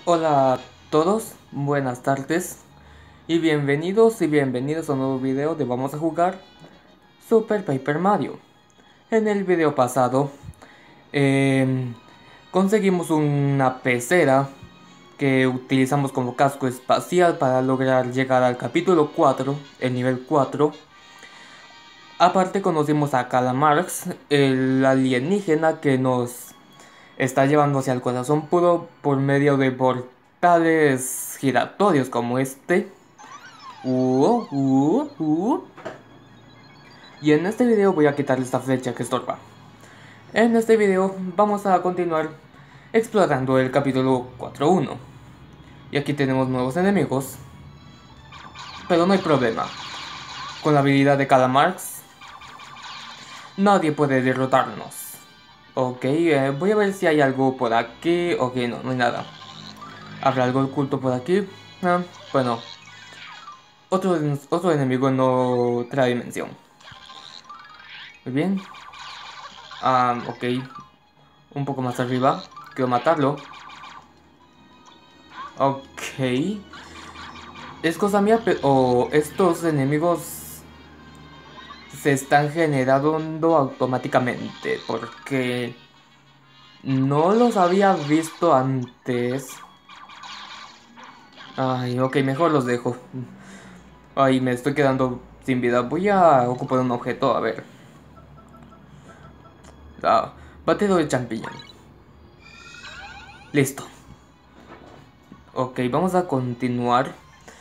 Hola a todos, buenas tardes y bienvenidos a un nuevo video de Vamos a jugar Super Paper Mario. En el video pasado conseguimos una pecera que utilizamos como casco espacial para lograr llegar al capítulo 4, el nivel 4. Aparte conocimos a Calamarx, el alienígena que nos está llevando hacia el corazón puro por medio de portales giratorios como este. Y en este video voy a quitarle esta flecha que estorba. En este video vamos a continuar explorando el capítulo 4.1. Y aquí tenemos nuevos enemigos. Pero no hay problema. Con la habilidad de Calamarx, nadie puede derrotarnos. Ok, voy a ver si hay algo por aquí. Ok, no hay nada. ¿Habrá algo oculto por aquí? Bueno, otro enemigo en otra dimensión. Muy bien. Ok. Un poco más arriba. Quiero matarlo. Ok. Es cosa mía, pero estos enemigos se están generando automáticamente. Porque no los había visto antes. Ay, ok, mejor los dejo. Ay, me estoy quedando sin vida. Voy a ocupar un objeto, a ver. Batedor de champiñón. Listo. Ok, vamos a continuar.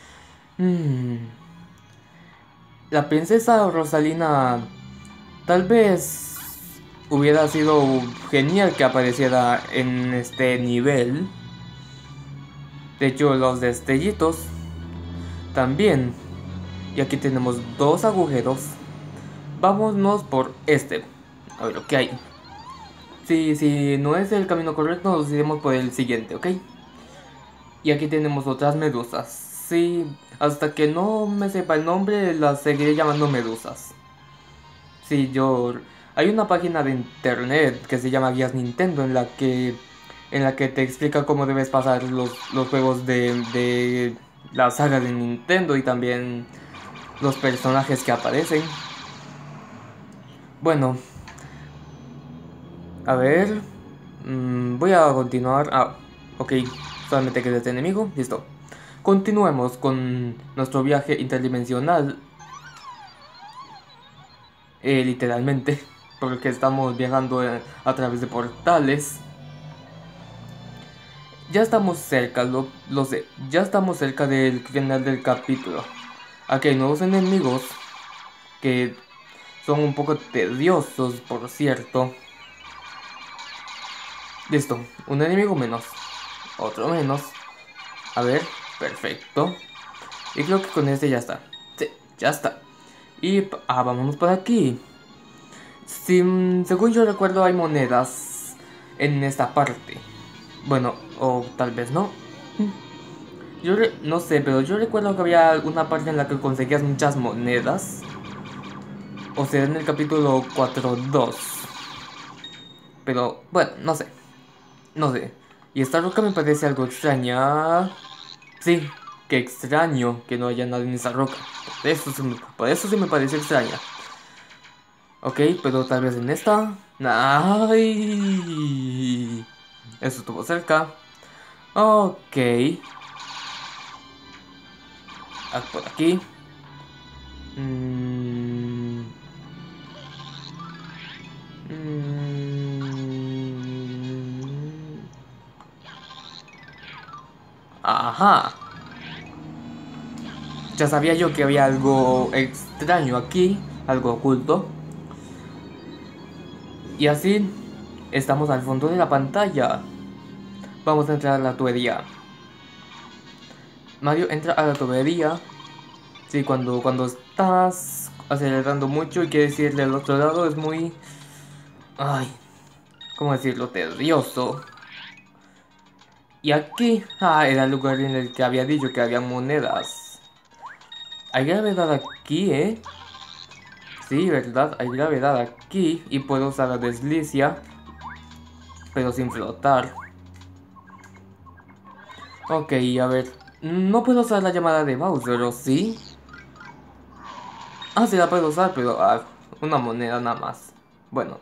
La princesa Rosalina tal vez hubiera sido genial que apareciera en este nivel. De hecho, los destellitos también. Y aquí tenemos dos agujeros. Vámonos por este. A ver lo que hay. Si no es el camino correcto, nos iremos por el siguiente, ¿ok? Y aquí tenemos otras medusas. Sí, hasta que no me sepa el nombre, las seguiré llamando medusas. Sí, hay una página de internet que se llama Guías Nintendo en la que te explica cómo debes pasar los juegos de la saga de Nintendo y también los personajes que aparecen. Bueno, a ver. Voy a continuar. Ok. Solamente queda este enemigo. Listo. Continuemos con nuestro viaje interdimensional. Literalmente. Porque estamos viajando a través de portales. Ya estamos cerca, lo sé. Ya estamos cerca del final del capítulo. Aquí hay nuevos enemigos. Que son un poco tediosos, por cierto. Listo. Un enemigo menos. Otro menos. A ver. Perfecto. Y creo que con este ya está. Sí, ya está. Y vámonos por aquí. Según yo recuerdo hay monedas en esta parte. Bueno, o tal vez no. No sé, pero yo recuerdo que había una parte en la que conseguías muchas monedas. O sea, en el capítulo 4.2. Pero bueno, no sé. No sé. Y esta roca me parece algo extraña. Sí, que extraño que no haya nada en esa roca. Por eso sí me parece extraña. Ok, pero tal vez en esta. ¡Ay! Eso estuvo cerca. Ok. Por aquí. Mm, mm, Ajá. Ya sabía yo que había algo extraño aquí. Algo oculto. Y así. Estamos al fondo de la pantalla. Vamos a entrar a la tubería. Mario entra a la tubería. Sí, cuando estás acelerando mucho y quieres ir del otro lado es muy... Ay, ¿cómo decirlo? Tedioso. Y aquí... era el lugar en el que había dicho que había monedas. Hay gravedad aquí, ¿eh? Sí, ¿verdad? Hay gravedad aquí. Y puedo usar la deslicia. Pero sin flotar. Ok, a ver. No puedo usar la llamada de Bowser, ¿o sí? Ah, sí la puedo usar, pero una moneda nada más. Bueno.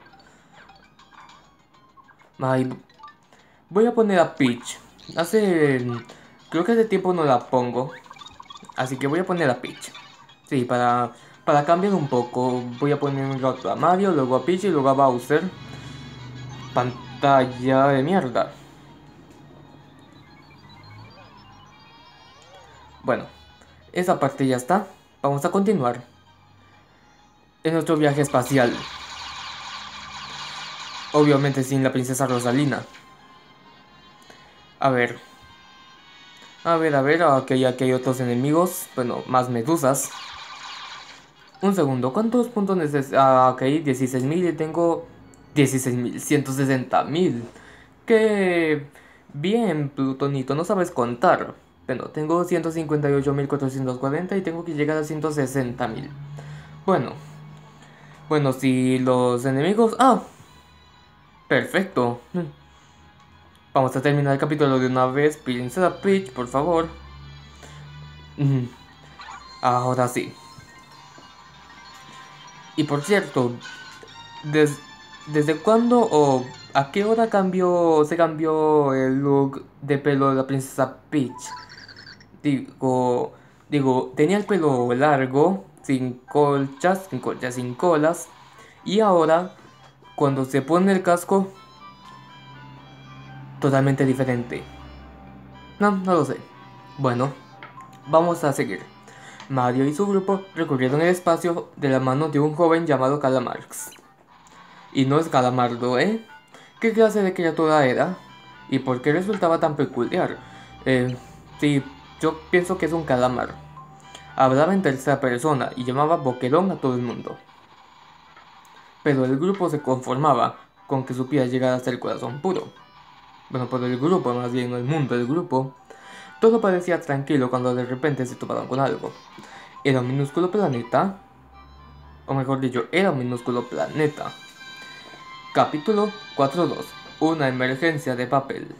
Ay, voy a poner a Peach. Creo que hace tiempo no la pongo. Así que voy a poner a Peach. Sí, para cambiar un poco. Voy a poner un rato a Mario, luego a Peach y luego a Bowser. Pantalla de mierda. Bueno, esa parte ya está. Vamos a continuar en nuestro viaje espacial. Obviamente sin la princesa Rosalina. A ver. A ver, aquí hay otros enemigos. Bueno, más medusas. Un segundo, ¿cuántos puntos necesito? Ok, 16.000 y tengo 16.160.000. ¡Qué bien, Plutonito! No sabes contar. Bueno, tengo 158.440 y tengo que llegar a 160.000. Bueno, bueno, si los enemigos... ¡Ah! Perfecto. Vamos a terminar el capítulo de una vez. Princesa Peach, por favor. Ahora sí. Y por cierto, des- ¿desde cuándo o a qué hora se cambió el look de pelo de la princesa Peach? Digo, tenía el pelo largo, sin colas, y ahora, cuando se pone el casco, totalmente diferente. No lo sé. Bueno, vamos a seguir. Mario y su grupo recorrieron el espacio de la mano de un joven llamado Calamarx. Y no es Calamardo, ¿eh? ¿Qué clase de criatura era? ¿Y por qué resultaba tan peculiar? Sí, yo pienso que es un calamar. Hablaba en tercera persona y llamaba boquerón a todo el mundo. Pero el grupo se conformaba con que supiera llegar hasta el corazón puro. Bueno, por el grupo, más bien no el mundo, el grupo. Todo parecía tranquilo cuando de repente se toparon con algo. Era un minúsculo planeta, o mejor dicho, era un minúsculo planeta. Capítulo 4.2. Una emergencia de papel.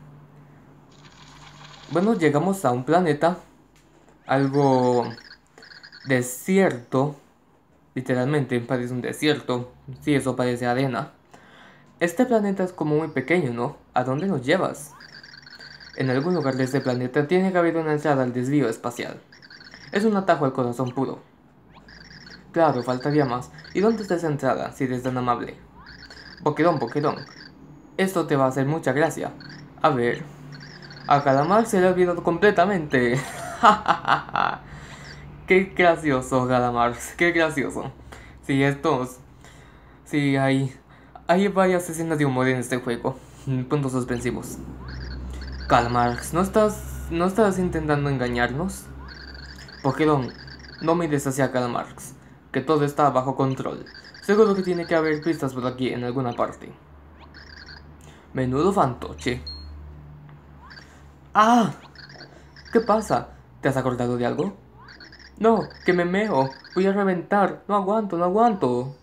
Bueno, llegamos a un planeta algo desierto. Literalmente parece un desierto. Sí, eso parece arena. Este planeta es como muy pequeño, ¿no? ¿A dónde nos llevas? En algún lugar de este planeta tiene que haber una entrada al desvío espacial. Es un atajo al corazón puro. Claro, faltaría más. ¿Y dónde está esa entrada, si eres tan amable? Pokédon, Pokédon. Esto te va a hacer mucha gracia. A ver. A Calamar se le ha olvidado completamente. Qué gracioso, Calamar. Qué gracioso. Sí, Sí, hay varias escenas de humor en este juego. Puntos suspensivos. Calamar, no estás intentando engañarnos? Pokédon, no mires hacia Calamarx, que todo está bajo control. Seguro que tiene que haber pistas por aquí en alguna parte. Menudo fantoche. ¡Ah! ¿Qué pasa? ¿Te has acordado de algo? No, que me meo. Voy a reventar. No aguanto, no aguanto.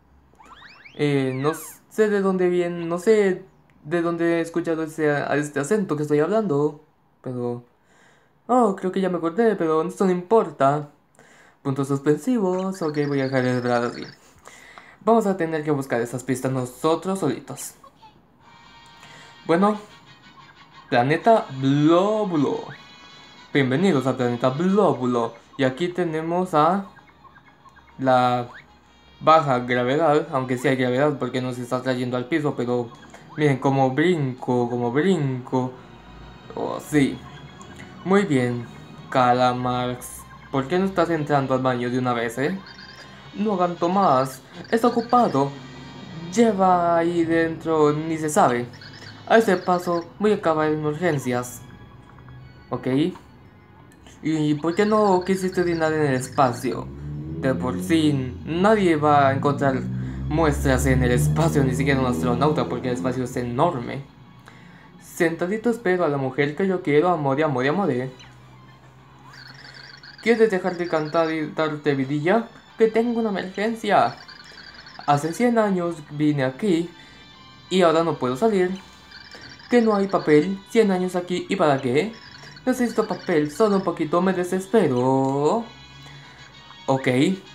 No sé de dónde viene, no sé de dónde he escuchado este acento que estoy hablando. Pero... Oh, creo que ya me acordé, pero esto no importa. Puntos suspensivos. Ok, voy a dejar de hablar así. Vamos a tener que buscar esas pistas nosotros solitos. Bueno, planeta Blóbulo. Bienvenidos al planeta Blóbulo. Y aquí tenemos a la baja gravedad, aunque sí hay gravedad porque nos está trayendo al piso, pero miren como brinco, como brinco. Oh, sí. Muy bien, Calamarx. ¿Por qué no estás entrando al baño de una vez, eh? No aguanto más. Está ocupado. Lleva ahí dentro, ni se sabe. A ese paso voy a acabar en urgencias. ¿Ok? ¿Y por qué no quisiste orinar en el espacio? De por sí, nadie va a encontrar muestras en el espacio, ni siquiera un astronauta, porque el espacio es enorme. Sentadito espero a la mujer que yo quiero, amore, amore, amore. ¿Quieres dejar de cantar y darte vidilla? Que tengo una emergencia. Hace 100 años vine aquí y ahora no puedo salir. Que no hay papel, 100 años aquí, ¿y para qué? Necesito papel, solo un poquito, me desespero. Ok.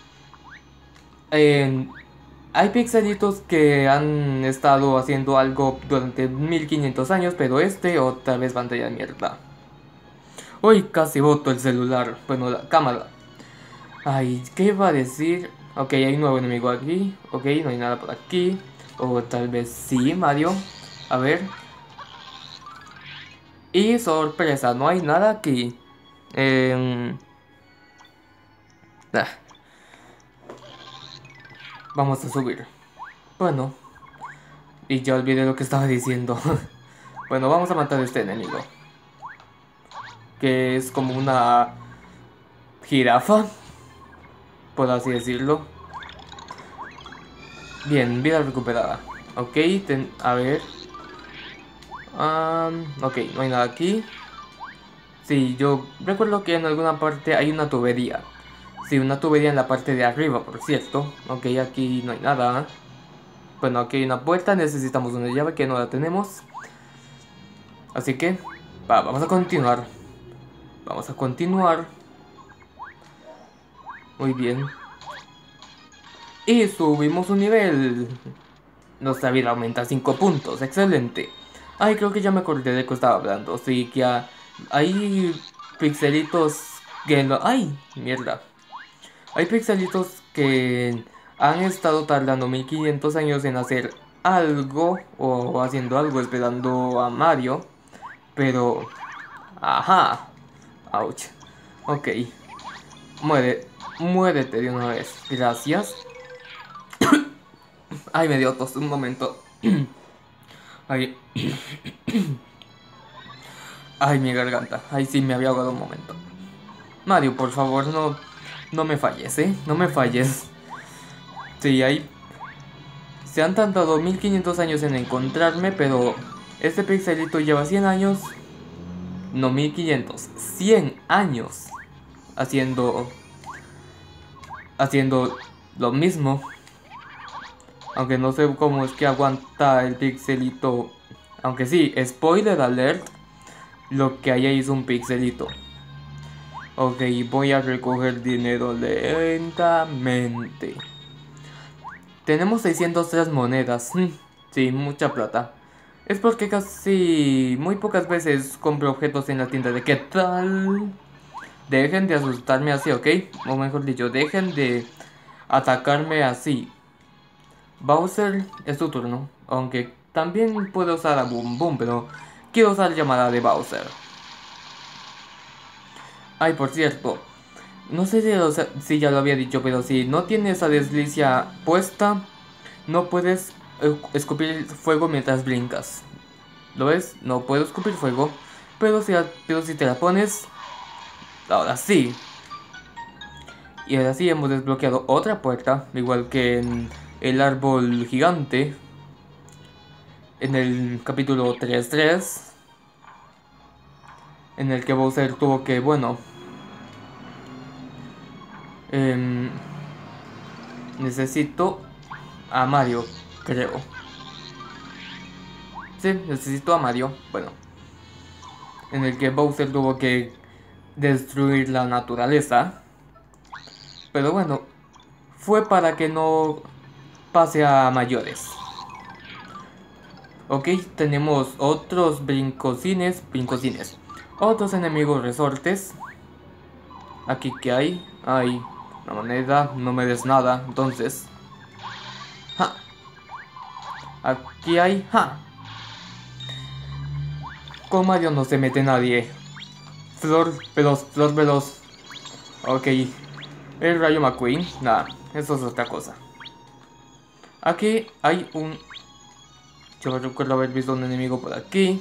Hay pixelitos que han estado haciendo algo durante 1500 años, pero otra vez pantalla de mierda. Uy, casi boto el celular. Bueno, la cámara. Ay, ¿qué iba a decir? Ok, hay un nuevo enemigo aquí. Ok, no hay nada por aquí. O tal vez sí, Mario. A ver. Y sorpresa, no hay nada aquí. Ah, vamos a subir. Bueno, y ya olvidé lo que estaba diciendo. Bueno, vamos a matar a este enemigo. Que es como una jirafa, por así decirlo. Bien, vida recuperada. Ok, a ver. Ok, no hay nada aquí. Sí, yo recuerdo que en alguna parte hay una tubería. Sí, una tubería en la parte de arriba, por cierto. Ok, aquí no hay nada. Bueno, aquí hay una puerta, necesitamos una llave que no la tenemos. Así que, vamos a continuar. Vamos a continuar. Muy bien. Y subimos un nivel. Nuestra vida aumenta 5 puntos, excelente. Ay, creo que ya me acordé de que estaba hablando. Sí, que hay pixelitos que no... ¡Ay! Mierda. Hay pixelitos que han estado tardando 1500 años en hacer algo o haciendo algo esperando a Mario. Pero... ¡Ajá! ¡Auch! Ok. Muérete de una vez. Gracias. Ay, me dio tos un momento. Ay. Ay, mi garganta. Ay, sí, me había ahogado un momento. Mario, por favor, no me falles, ¿eh? No me falles. Sí, se han tardado 1500 años en encontrarme, pero este pixelito lleva 100 años. No 1500, 100 años haciendo lo mismo. Aunque no sé cómo es que aguanta el pixelito. Aunque sí, spoiler alert, lo que hay ahí es un pixelito. Ok, voy a recoger dinero lentamente. Tenemos 603 monedas. Sí, mucha plata. Es porque casi muy pocas veces compro objetos en la tienda de ¿qué tal? Dejen de asustarme así, ¿ok? O mejor dicho, dejen de atacarme así. Bowser, es tu turno. Aunque también puedo usar a Boom Boom, pero quiero usar llamada de Bowser. Ay, por cierto, no sé si ya lo había dicho, pero si no tienes esa deslicia puesta, no puedes escupir fuego mientras brincas. ¿Lo ves? No puedo escupir fuego, pero si te la pones, ahora sí. Y ahora sí hemos desbloqueado otra puerta, igual que en el árbol gigante, en el capítulo 3.3, en el que Bowser tuvo que, bueno, necesito a Mario, creo. Sí, necesito a Mario, bueno, en el que Bowser tuvo que destruir la naturaleza. Pero bueno, fue para que no pase a mayores. Ok, tenemos otros brincocines. Otros enemigos resortes. Aquí que hay. Hay una moneda, no me des nada, entonces. ¡Ja! Aquí hay. ¡Ja! Con Mario no se mete nadie. Flor veloz. Ok. El Rayo McQueen. Nada, eso es otra cosa. Aquí hay un... Yo recuerdo haber visto un enemigo por aquí.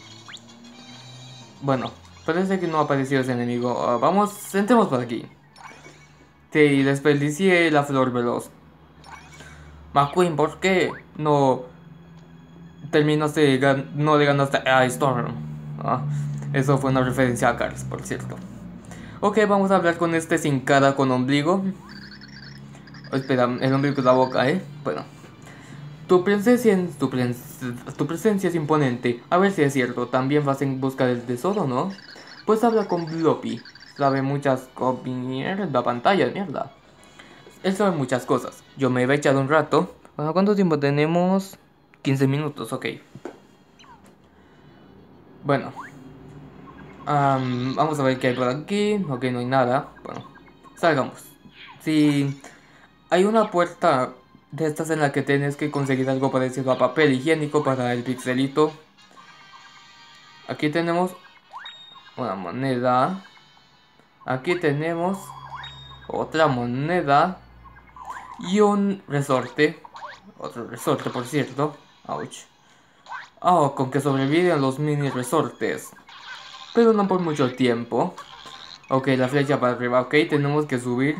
Bueno, parece que no ha aparecido ese enemigo. Vamos, entremos por aquí. Sí, desperdicié la flor veloz. McQueen, ¿por qué no no le ganaste a Storm? Eso fue una referencia a Cars, por cierto. Ok, vamos a hablar con este sin cara con ombligo. Espera, el ombligo es la boca, ¿eh? Bueno. Tu presencia es imponente. A ver si es cierto. También vas en busca del tesoro, ¿no? Pues habla con Bloppy. Sabe muchas cosas. Mierda, pantalla, mierda. Él sabe muchas cosas. Yo me he echado un rato. Bueno, ¿cuánto tiempo tenemos? 15 minutos, ok. Bueno. Vamos a ver qué hay por aquí. Ok, no hay nada. Bueno, salgamos. Si hay una puerta de estas en la que tienes que conseguir algo parecido a papel higiénico para el pixelito. Aquí tenemos una moneda. Aquí tenemos otra moneda. Y un resorte. Otro resorte, por cierto. Ouch. Oh, con que sobreviven los mini resortes. Pero no por mucho tiempo. Ok, la flecha para arriba. Ok, tenemos que subir.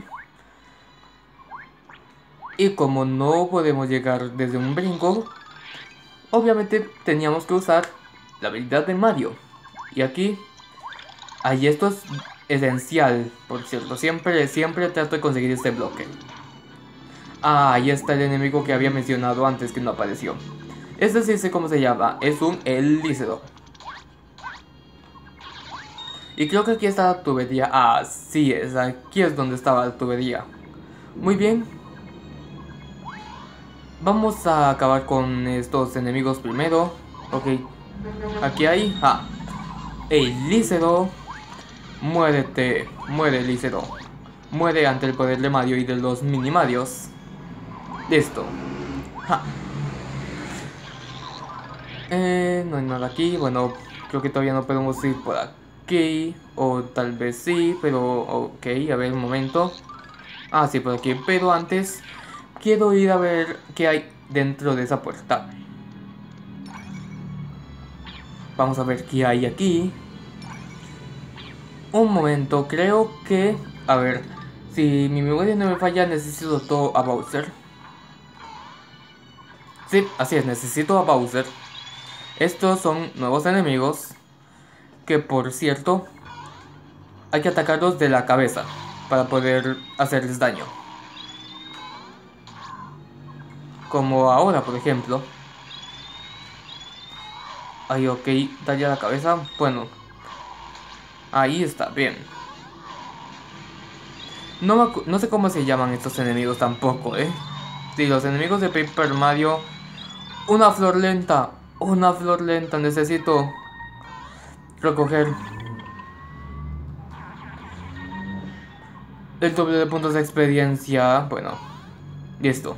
Y como no podemos llegar desde un brinco, obviamente teníamos que usar la habilidad de Mario. Y aquí, ahí esto es esencial, por cierto. Siempre trato de conseguir este bloque. Ah, ahí está el enemigo que había mencionado antes que no apareció. Este sí sé cómo se llama, es un Elícedo. Y creo que aquí está la tubería. Ah, sí es, aquí es donde estaba la tubería. Muy bien. Vamos a acabar con estos enemigos primero. Ok, aquí hay... Ah, Elícedo. Muérete, muere Elícedo. Muere ante el poder de Mario y de los mini Marios. Listo. Ja. No hay nada aquí. Bueno, creo que todavía no podemos ir por aquí. O tal vez sí, pero ok, a ver un momento. Ah, sí, por aquí. Pero antes quiero ir a ver qué hay dentro de esa puerta. Vamos a ver qué hay aquí. Un momento, creo que... A ver, si mi memoria no me falla, necesito todo a Bowser. Sí, así es, necesito a Bowser. Estos son nuevos enemigos que, por cierto, hay que atacarlos de la cabeza para poder hacerles daño. Como ahora, por ejemplo. Ay, ok, daña la cabeza. Bueno, ahí está, bien. No sé cómo se llaman estos enemigos tampoco, Sí, los enemigos de Paper Mario. Una flor lenta. Una flor lenta. Necesito recoger el doble de puntos de experiencia. Bueno, listo.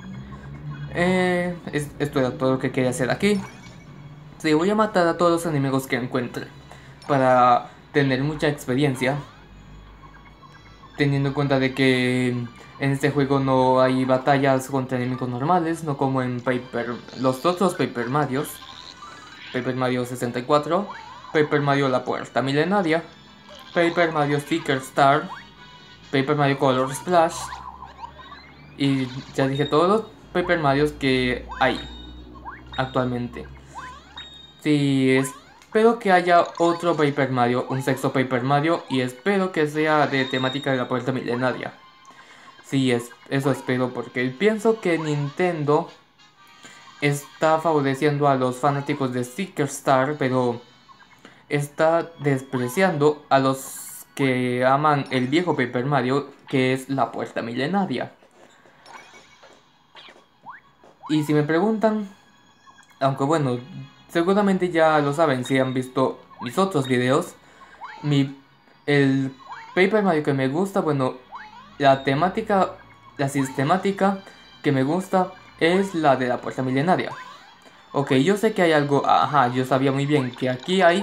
Esto era todo lo que quería hacer aquí. Sí, voy a matar a todos los enemigos que encuentre para tener mucha experiencia. Teniendo en cuenta de que en este juego no hay batallas contra enemigos normales, no como en los otros Paper Marios. Paper Mario 64, Paper Mario La Puerta Milenaria, Paper Mario Sticker Star, Paper Mario Color Splash. Y ya dije todos los Paper Marios que hay actualmente. Sí, espero que haya otro Paper Mario, un sexto Paper Mario, y espero que sea de temática de la Puerta Milenaria. Sí, eso espero, porque pienso que Nintendo está favoreciendo a los fanáticos de Sticker Star, pero está despreciando a los que aman el viejo Paper Mario, que es la Puerta Milenaria. Y si me preguntan, aunque bueno, seguramente ya lo saben si han visto mis otros videos, el Paper Mario que me gusta, bueno, la sistemática que me gusta es la de la Puerta Milenaria. Ok, yo sé que hay algo, ajá, yo sabía muy bien que aquí hay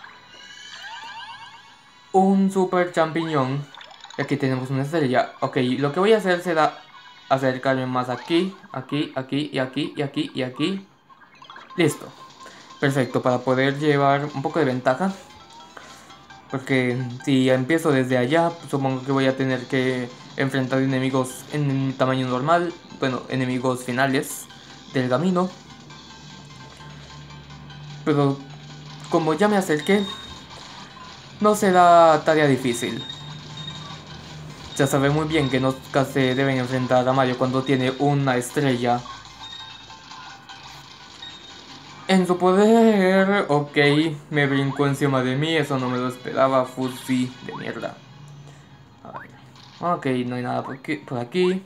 un super champiñón. Y aquí tenemos una estrella. Ok, lo que voy a hacer será acercarme más aquí, aquí, aquí, y aquí, y aquí, y aquí. Listo. Perfecto, para poder llevar un poco de ventaja. Porque si empiezo desde allá, supongo que voy a tener que enfrentar enemigos en tamaño normal. Bueno, enemigos finales del camino. Pero como ya me acerqué, no será tarea difícil. Ya sabe muy bien que nunca se deben enfrentar a Mario cuando tiene una estrella. En su poder, ok, me brincó encima de mí, eso no me lo esperaba, fusi de mierda. A ver. Ok, no hay nada por aquí.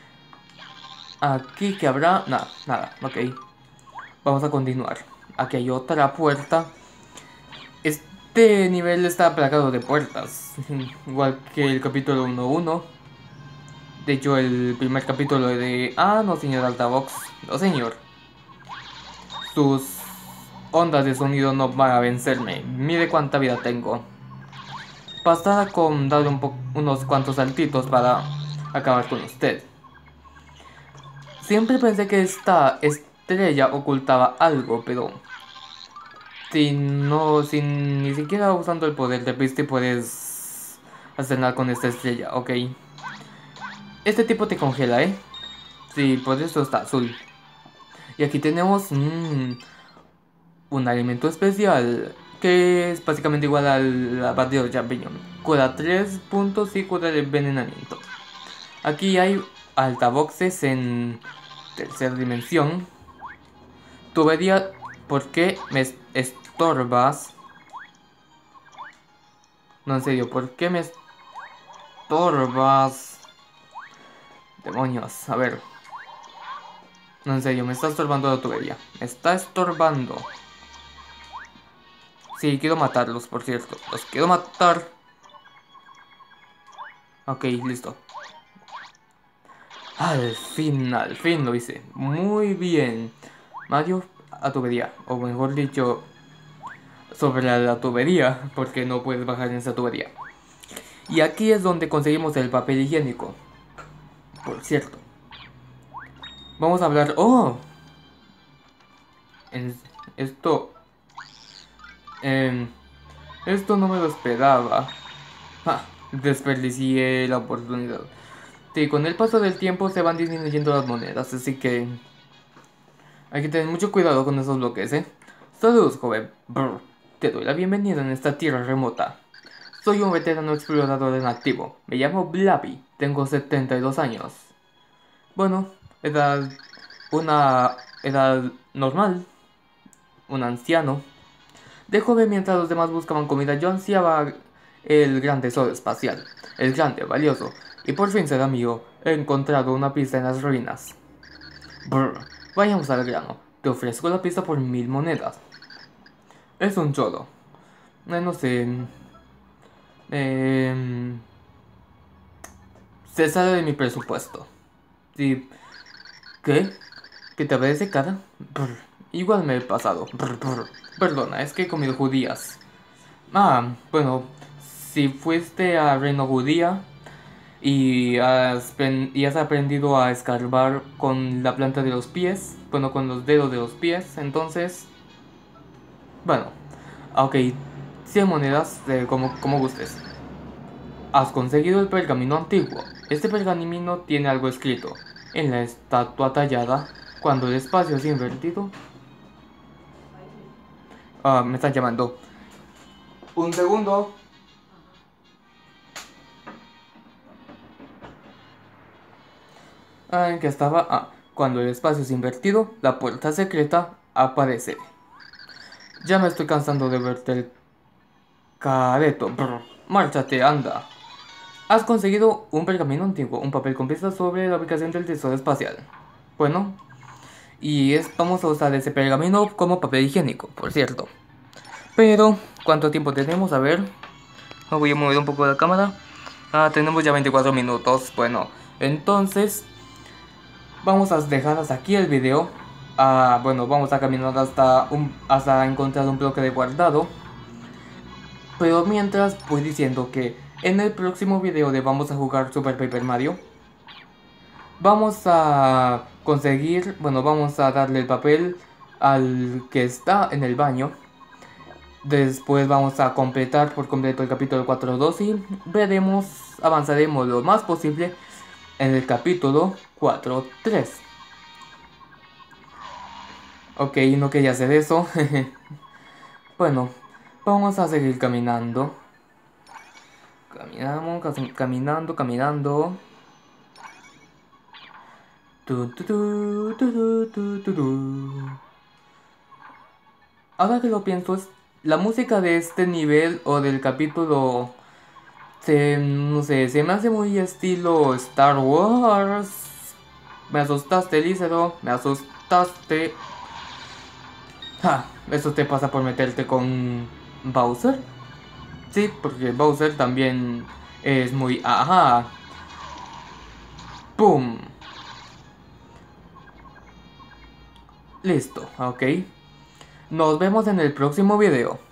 Aquí que habrá, nada, nada, ok. Vamos a continuar. Aquí hay otra puerta. Este nivel está plagado de puertas, igual que el capítulo 1.1. De hecho, el primer capítulo de... Ah, no, señor Altavox. No, señor. Sus ondas de sonido no van a vencerme. Mire cuánta vida tengo. Bastará con darle unos cuantos saltitos para acabar con usted. Siempre pensé que esta estrella ocultaba algo, pero... sin ni siquiera usando el poder de Misty puedes hacer nada con esta estrella, ok. Este tipo te congela, ¿eh? Sí, por eso está azul. Y aquí tenemos un alimento especial que es básicamente igual al batido de champiñón. Cura 3 puntos y cura de envenenamiento. Aquí hay altavoces en tercera dimensión. Tubería, ¿por qué me estorbas? No, en serio, ¿por qué me estorbas? Demonios, a ver. No, en serio, me está estorbando la tubería. Me está estorbando. Sí, quiero matarlos, por cierto. Los quiero matar. Ok, listo. Al fin lo hice. Muy bien. Mario a tubería. O mejor dicho, sobre la tubería. Porque no puedes bajar en esa tubería. Y aquí es donde conseguimos el papel higiénico. Por cierto. Vamos a hablar... ¡Oh! En esto... em, esto no me lo esperaba. Ah, desperdicié la oportunidad. Sí, con el paso del tiempo se van disminuyendo las monedas, así que hay que tener mucho cuidado con esos bloques, ¿eh? Saludos, joven. Brr. Te doy la bienvenida en esta tierra remota. Soy un veterano explorador en activo. Me llamo Blappy. Tengo 72 años. Bueno, edad... una edad normal. Un anciano. De joven, mientras los demás buscaban comida, yo ansiaba el gran tesoro espacial. El grande, valioso. Y por fin será mío. He encontrado una pista en las ruinas. Brr, vayamos al grano. Te ofrezco la pista por 1000 monedas. Es un cholo. No sé. Eh, Se sale de mi presupuesto. Sí. ¿Qué? ¿Qué te parece cara? Brr, igual me he pasado. Perdona, es que he comido judías. Ah, bueno. Si fuiste a Reino Judía y has aprendido a escarbar con la planta de los pies, bueno, con los dedos de los pies, entonces... Bueno, ok, 100 monedas, como gustes. Has conseguido el pergamino antiguo. Este pergamino tiene algo escrito. En la estatua tallada, cuando el espacio es invertido... Ah, me están llamando. Un segundo. Ah, ¿en qué estaba? Ah, cuando el espacio es invertido, la puerta secreta aparece. Ya me estoy cansando de verte el careto. Brr, márchate, anda. Has conseguido un pergamino antiguo, un papel con pistas sobre la ubicación del tesoro espacial. Bueno, vamos a usar ese pergamino como papel higiénico, por cierto. Pero, ¿cuánto tiempo tenemos? A ver, voy a mover un poco la cámara. Ah, tenemos ya 24 minutos. Bueno, entonces, vamos a dejar hasta aquí el video. Ah, bueno, vamos a caminar hasta encontrar un bloque de guardado. Pero mientras voy diciendo que en el próximo video de vamos a jugar Super Paper Mario, vamos a conseguir, bueno, vamos a darle el papel al que está en el baño. Después vamos a completar por completo el capítulo 4.2 y veremos, avanzaremos lo más posible en el capítulo 4.3. Ok, no quería hacer eso. Bueno, vamos a seguir caminando. Caminando. Tu, tu, tu, tu, tu, tu, tu. ahora que lo pienso, la música de este nivel o del capítulo no sé, se me hace muy estilo Star Wars. Me asustaste, Lícero, me asustaste. Ja, eso te pasa por meterte con Bowser. Sí, porque Bowser también es muy... Ajá. ¡Pum! Listo, ok. Nos vemos en el próximo video.